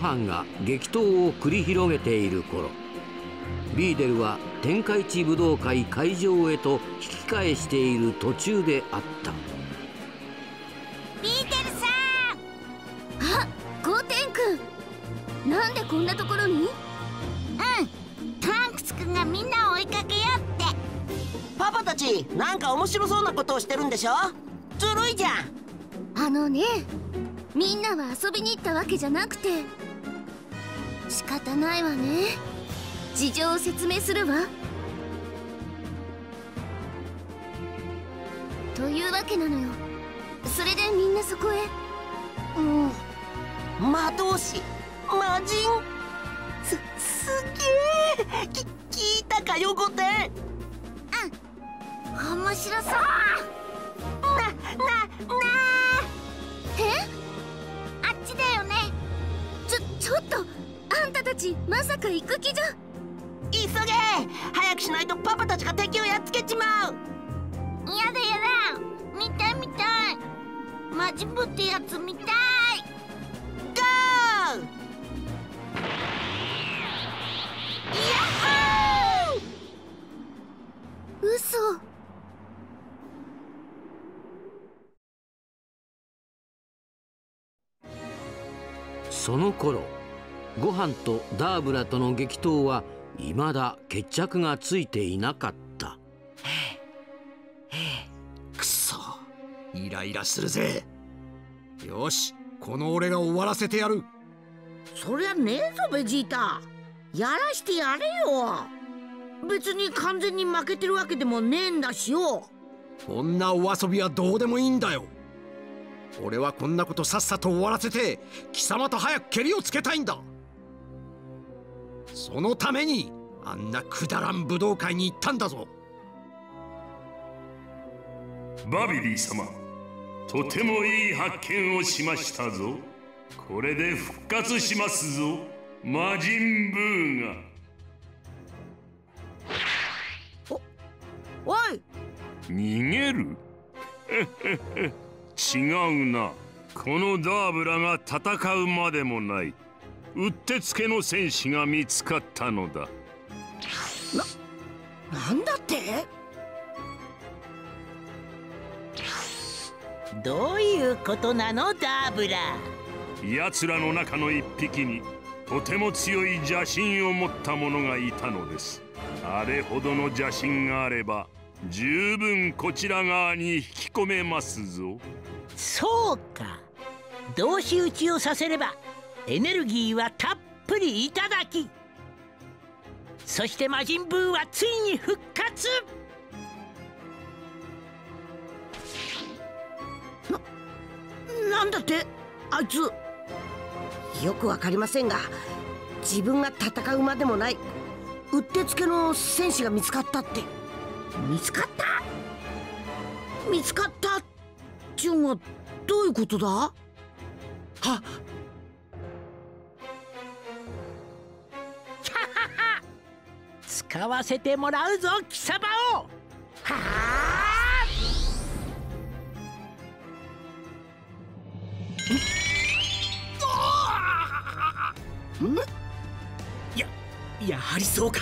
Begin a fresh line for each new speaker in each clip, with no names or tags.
飯が激闘を繰り広げている頃、ビーデルは天下一武道会会場へと引き返している途中であった。
ビーデルさん。
あ、ゴーテン君、なんでこんなところに？
トランクス君がみんなを追いかけようって。
パパたちなんか面白そうなことをしてるんでしょ。ずるいじゃん。
みんなは遊びに行ったわけじゃなくて、仕方ないわね。事情を説明するわ。というわけなのよ。それでみんなそこへ。
魔導士、魔人、すげえ。聞いたかよ、ゴテン。
面白そう。あっちだよね。
ちょっと、あんたたちまさか行く気じゃ。
急げ。早くしないとパパたちが敵をやっつけちまう。
やだやだ。見たい。魔人ブってやつ見たい。
ゴー。ヤッホー。
嘘。
その頃、ご飯とダーブラとの激闘は未だ決着がついていなかった。
くそ、イライラするぜ。よし、この俺が終わらせてやる。
そりゃねえぞベジータ、やらしてやれよ。別に完全に負けてるわけでもねえんだしよ。
こんなお遊びはどうでもいいんだよ。俺はこんなことさっさと終わらせて貴様と早くケリをつけたいんだ。そのためにあんなくだらん武道会に行ったんだぞ。
バビリー様、とてもいい発見をしましたぞ。これで復活しますぞ、魔人ブーが。
おい、
逃げる違うな。このダーブラが戦うまでもない、うってつけの戦士が見つかったのだ。
なんだって？
どういうことなのダーブラ？
奴らの中の一匹にとても強い邪神を持った者がいたのです。あれほどの邪神があれば十分こちら側に引き込めますぞ。
そうか、同士討ちをさせればエネルギーはたっぷりいただき、そして魔人ブーはついに復活。
なんだってあいつ。
よくわかりませんが、自分が戦うまでもないうってつけの戦士が見つかったって。
見つかった？見つかったっちゅうのはどういうことだ？はっ、
使わせてもらうぞ貴様を。はあ！
やはりそうか。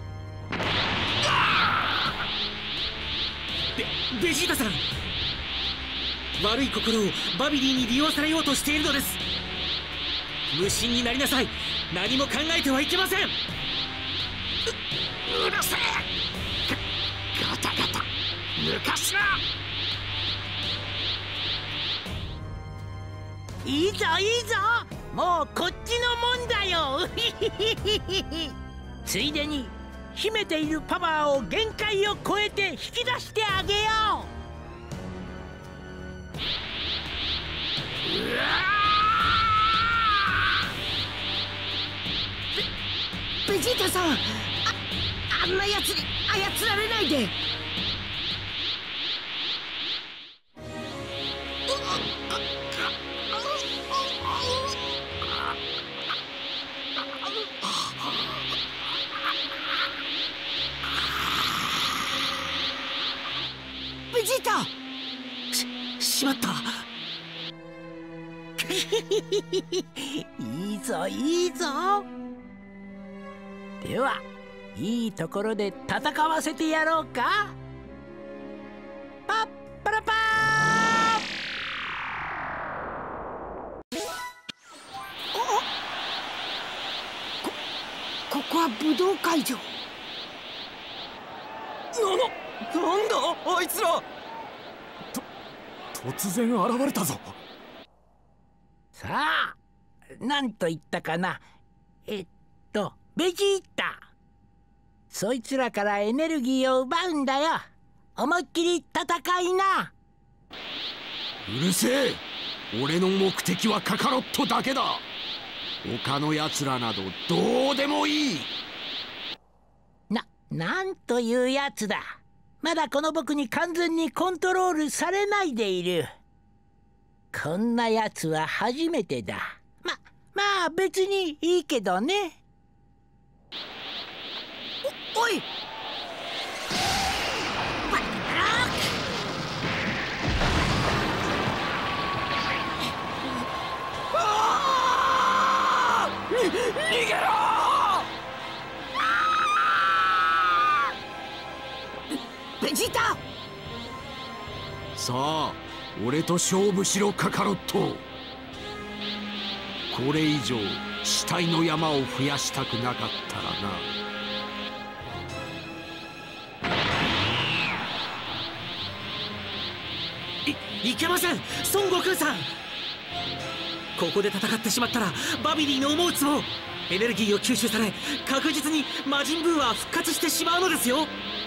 ベジータさん、悪い心をバビリーに利用されようとしているのです。無心になりなさい。何も考えてはいけません。うるせえ。ガタガタ抜かすな。
いいぞいいぞ、もうこっちのもんだよついでに秘めているパワーを限界を超えて引き出してあげよ
ベジータさん、あんなやつに操られないで。
ベジータ。しまった。
いいぞいいぞ。ではいいところで戦わせてやろうか。パッパラパー。
ここは武道会場。
なんだあいつら。突然現れたぞ。
さあ、なんと言ったかな。ベジータ。そいつらからエネルギーを奪うんだよ。思いっきり戦いな。
うるせえ。俺の目的はカカロットだけだ。他のやつらなどどうでもいい。
なんというやつだ。まだこの僕に完全にコントロールされないでいる。こんなやつは初めてだ。まあ別にいいけどね。
おい。
逃げろ。
ベジータ。
さあ俺と勝負しろカカロット。これ以上死体の山を増やしたくなかったら
いけません、孫悟空さん。ここで戦ってしまったらバビリーの思うつぼエネルギーを吸収され、確実に魔人ブーは復活してしまうのですよ。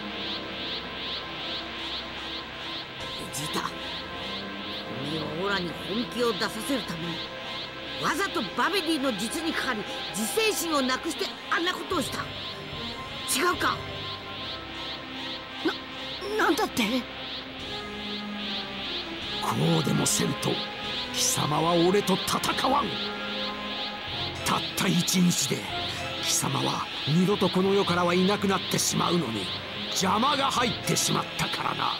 ベジータ、おめえはオラに本気を出させるためにわざとバビリーの術にかかり自制心をなくしてあんなことをした。違うか。
なんだって。
こうでもせんと貴様は俺と戦わん。たった一日で貴様は二度とこの世からはいなくなってしまうのに邪魔が入ってしまったからな。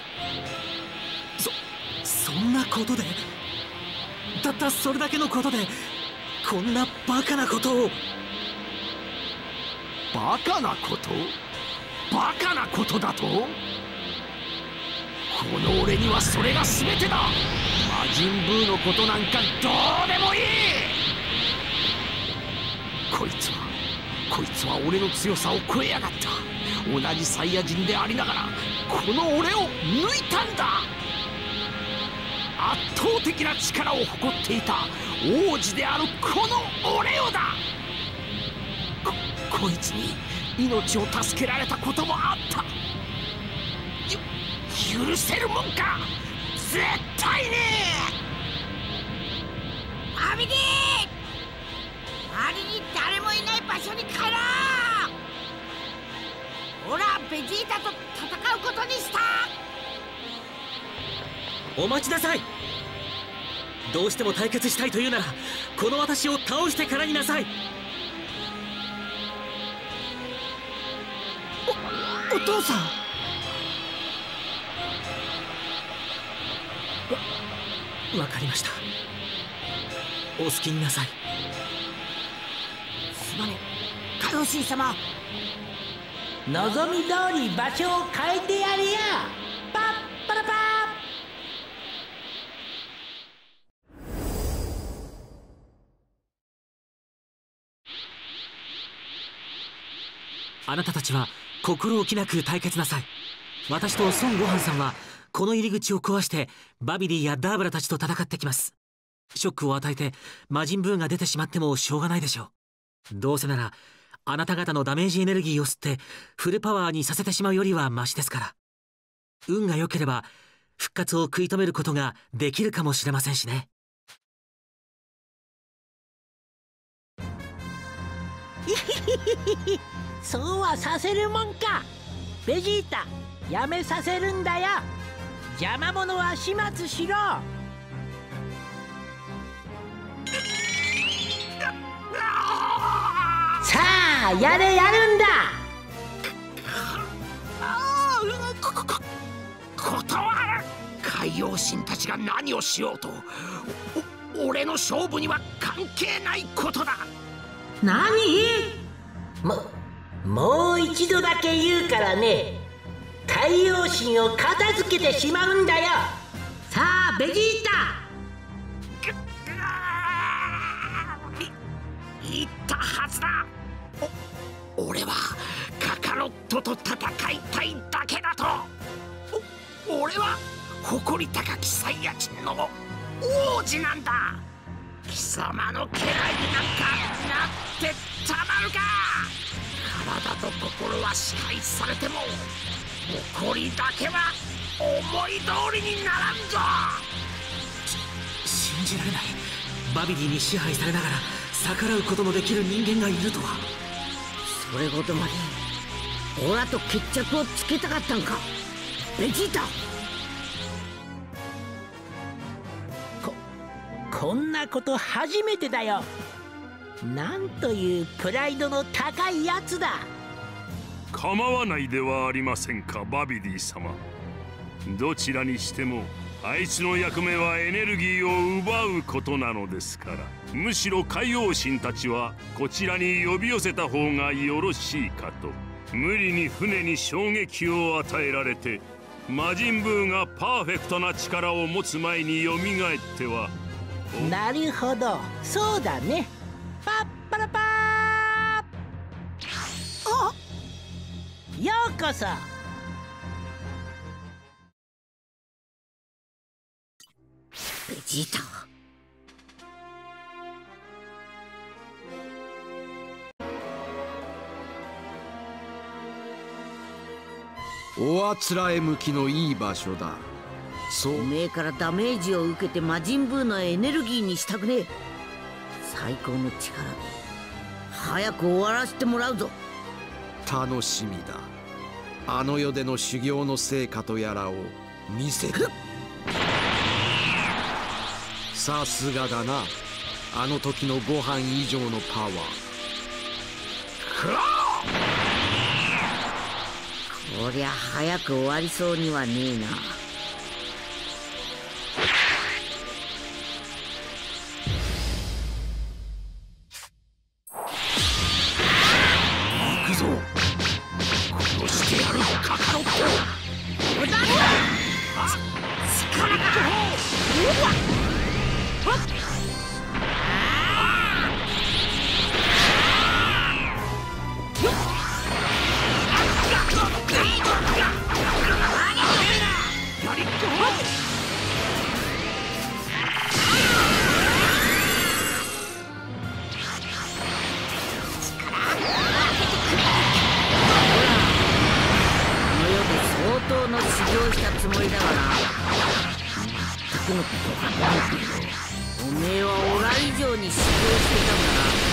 そんなことで、たったそれだけのことでこんなバカなことを。
バカなこと？バカなことだと？この俺にはそれが全てだ。魔人ブーのことなんかどうでもいい。こいつは俺の強さを超えやがった。同じサイヤ人でありながらこの俺を抜いたんだ。圧倒的な力を誇っていた王子であるこの俺をだ。こいつに命を助けられたこともあった。許せるもんか。絶対に。
バビリー、周りに誰もいない場所に帰ろう。オラベジータと戦うことにした。
お待ちなさい。どうしても対決したいというならこの私を倒してからになさい。
お父さん。
わかりました。お好きになさい。
すまねえ、カヨシー様。
望み通り場所を変えてやるよ。パッパラパー。
あなたたちは心置きなく対決なさい。私と孫悟飯さんはこの入り口を壊してバビリーやダーブラたちと戦ってきます。ショックを与えて魔人ブーが出てしまってもしょうがないでしょう。どうせならあなた方のダメージエネルギーを吸ってフルパワーにさせてしまうよりはマシですから。運が良ければ復活を食い止めることができるかもしれませんしね。
そうはさせるもんか。ベジータ、やめさせるんだよ。邪魔者は始末しろ。さあやれやるんだ。
断る。海洋神たちが何をしようと俺の勝負には関係ないことだ。
何？もう一度だけ言うからね。海洋神を片付けてしまうんだよ。さあベジータ。
言ったはずだ。俺はカカロットと戦いたいだけだと。俺は誇り高きサイヤ人の王子なんだ。貴様の家来になんかなってたまるか。体と心は支配されても誇りだけは思い通りにならんぞ。
信じられない。バビディに支配されながら逆らうことのできる人間がいるとは。
それほどまでオラと決着をつけたかったんかベジータ。
こんなこと初めてだよ。なんというプライドの高いやつだ。
構わないではありませんかバビディ様。どちらにしてもあいつの役目はエネルギーを奪うことなのですから、むしろ海王神たちはこちらに呼び寄せた方がよろしいかと。無理に船に衝撃を与えられて魔人ブーがパーフェクトな力を持つ前によみがえっては。
なるほど、そうだね。パッパラパー。ようこそ。
ベジータ。
おあつらえ向きのいい場所だ。そう
おめえからダメージを受けて魔人ブーのエネルギーにしたくねえ。最高の力で早く終わらせてもらうぞ。
楽しみだ。あの世での修行の成果とやらを見せて。さすがだな。あの時のご飯以上のパワー。
こりゃ早く終わりそうにはねえな。
行くぞ。殺してやるカカロット。力が
相当の修行したつもりだがな。全くのことがないけど、おめえはオラ以上に修行してたんだな。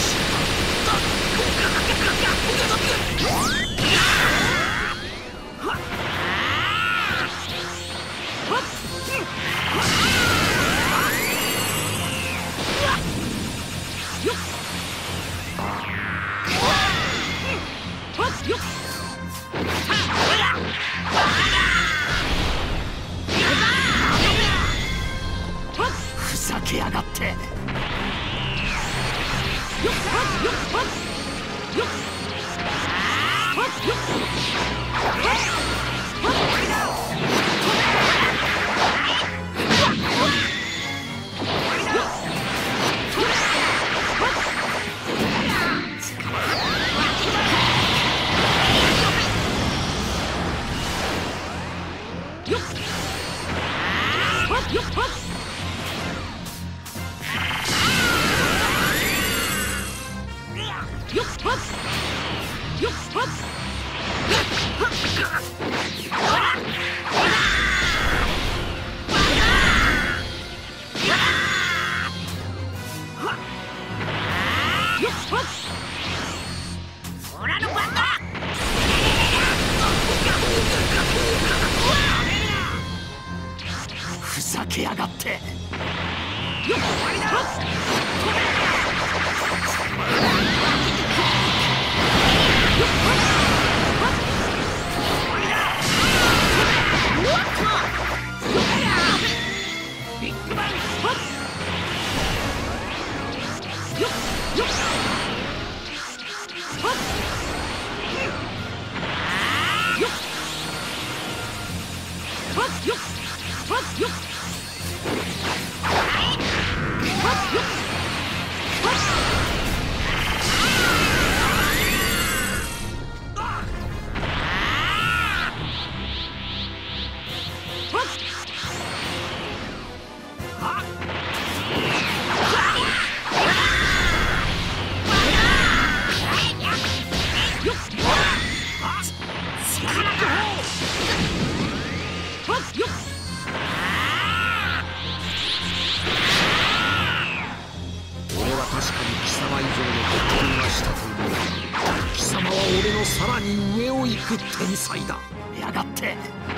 ふざけやがって。ふざけやがって。ビッグバン。 天才だ。やがって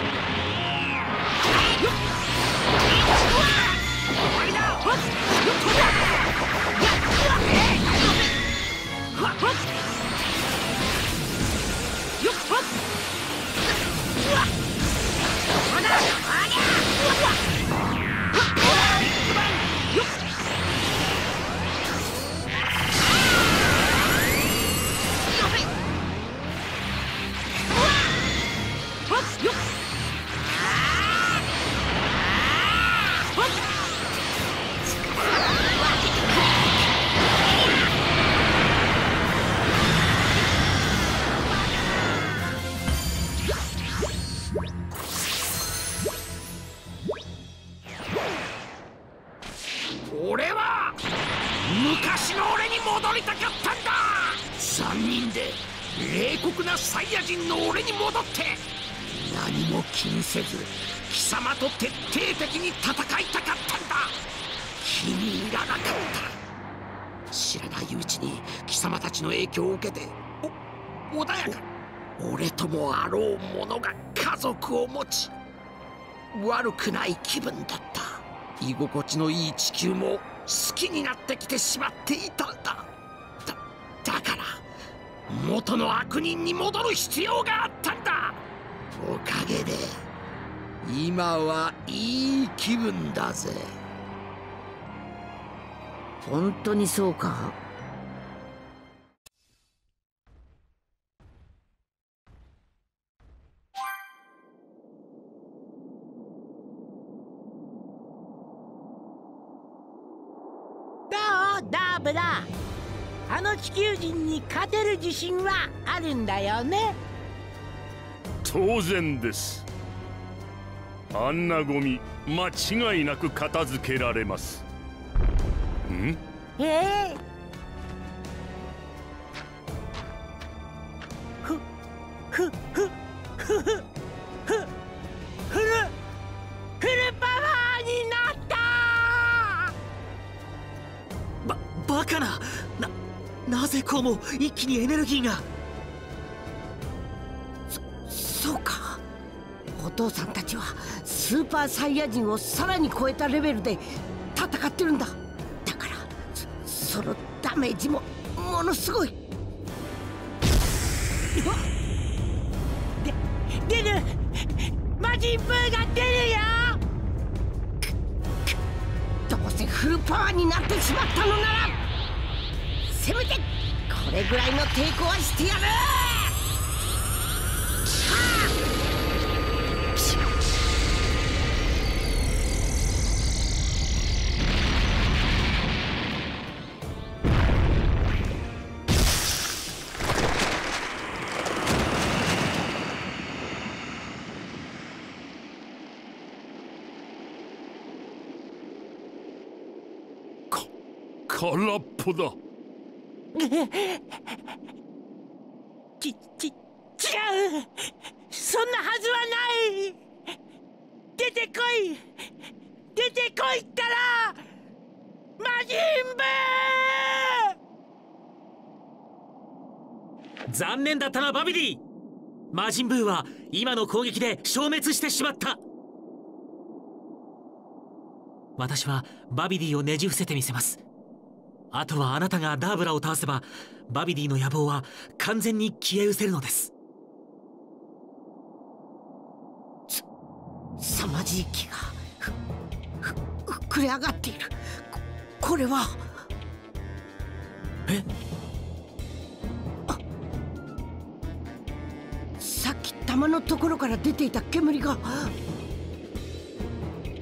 俺は昔の俺に戻りたかったんだ。3人で冷酷なサイヤ人の俺に戻って何も気にせず貴様と徹底的に戦いたかったんだ。気に入らなかった。知らないうちに貴様たちの影響を受けて穏やかに俺ともあろう者が家族を持ち悪くない気分だった。居心地のいい地球も好きになってきてしまっていたんだ。だから元の悪人に戻る必要があったんだ。おかげで今はいい気分だぜ。
本当にそうか？
ダーブラ、あの地球人に勝てる自信はあるんだよね？
当然です。あんなゴミ間違いなく片付けられます。ん？
フルパワーになった。
バカな。なぜこうも一気にエネルギーが。
そうか。お父さんたちはスーパーサイヤ人をさらに超えたレベルで戦ってるんだ。だからそのダメージもものすごい。
出る。魔人ブーが出るよ。
どうせフルパワーになってしまったのならせめてこれぐらいの抵抗はしてやる。
空っぽだ。
違う。そんなはずはない。出てこいったら魔人ブー。
残念だったなバビディ。魔人ブーは今の攻撃で消滅してしまった。私はバビディをねじ伏せてみせます。あとはあなたがダーブラを倒せばバビディの野望は完全に消え失せるのです。
凄まじい気が膨れ上がっている。これはさっき玉のところから出ていた煙が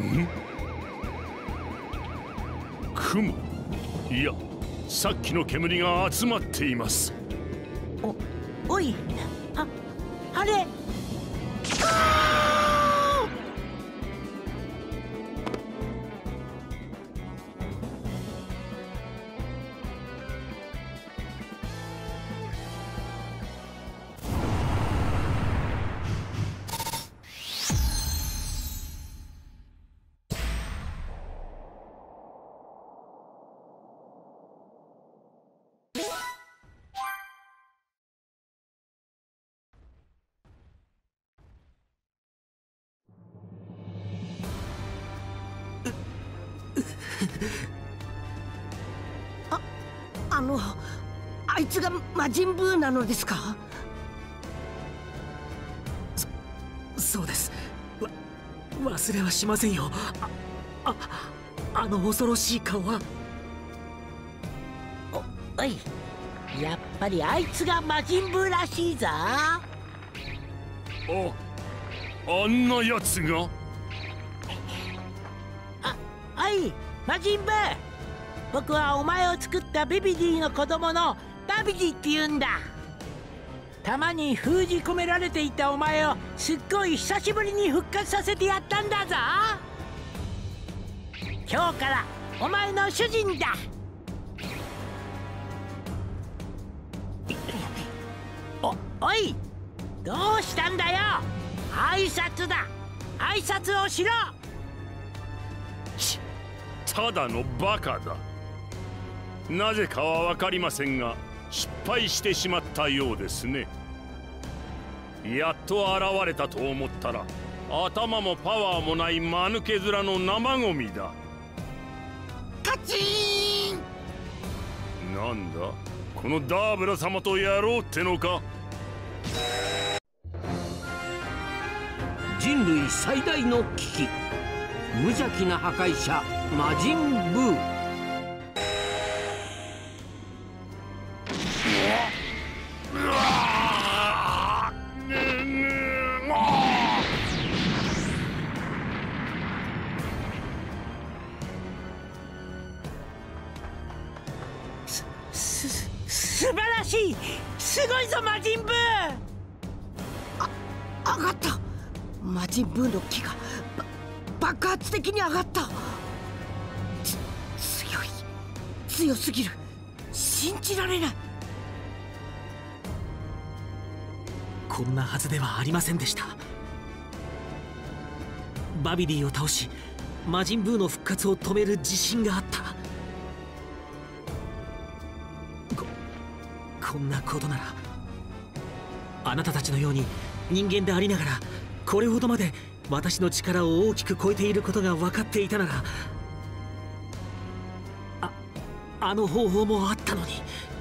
雲、いや、さっきの煙が集まっています。
おい、あれ。
あいつが魔人ブーなのですか？
そうです。忘れはしませんよ。あの恐ろしい顔は。
おい、やっぱりあいつが魔人ブーらしいぞ。
あんなやつが。
おい、魔人ブー、僕はお前を作ったビビディの子供のバビディって言うんだ。弾に封じ込められていたお前をすっごい久しぶりに復活させてやったんだぞ。今日からお前の主人だ。おい、どうしたんだよ。挨拶だ、挨拶をしろ。
ただのバカだ。なぜかは分かりませんが失敗してしまったようですね。やっと現れたと思ったら頭もパワーもない間抜け面の生ゴミだ。
カチーン。
なんだこのダーブラ様とやろうってのか。
人類最大の危機、無邪気な破壊者魔人ブー。
素晴らしい、すごいぞ魔人ブー。
上がった。魔人ブーの木が爆発的に上がった。強すぎる。信じられない。
こんなはずではありませんでした。バビディを倒し魔人ブーの復活を止める自信があった。こんなことなら、あなたたちのように人間でありながらこれほどまで私の力を大きく超えていることが分かっていたなら、あの方法もあったのに。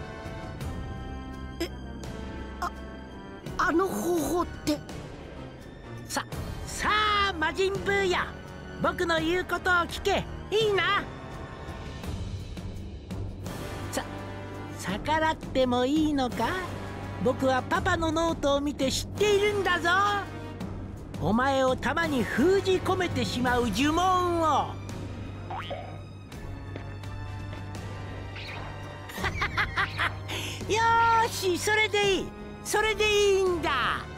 あの方法って。
さあ魔人ブーや、僕の言うことを聞け。いいな。逆らってもいいのか。僕はパパのノートを見て知っているんだぞ。お前を弾に封じ込めてしまう呪文を。よーし、それでいい、それでいいんだ。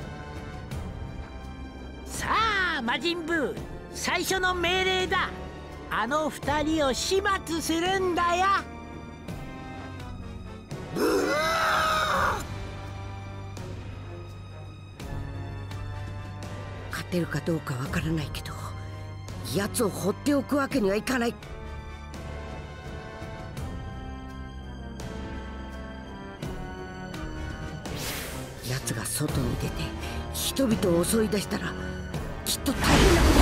さあ魔人ブー、最初の命令だ。あの二人を始末するんだよ。
勝てるかどうかわからないけど、奴を放っておくわけにはいかない。奴が外に出て人々を襲い出したらきっと大変なこと